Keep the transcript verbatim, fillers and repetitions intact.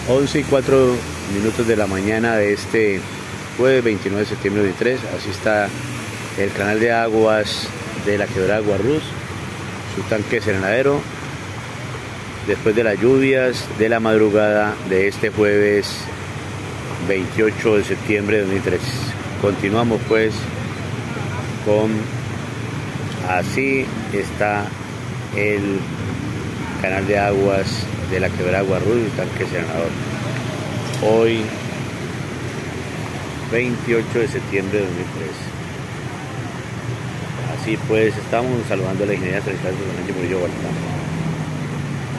once y cuatro minutos de la mañana de este jueves veintinueve de septiembre de veintitrés. Así está el canal de aguas de la quebrada Guarrús, su tanque serenadero, después de las lluvias de la madrugada de este jueves veintiocho de septiembre de dos mil tres. Continuamos pues con así está el canal de aguas de la quebrada Guarrús y tanque serenador. Hoy veintiocho de septiembre de dos mil tres. Así pues estamos saludando a la ingeniería central de Murillo Guartán.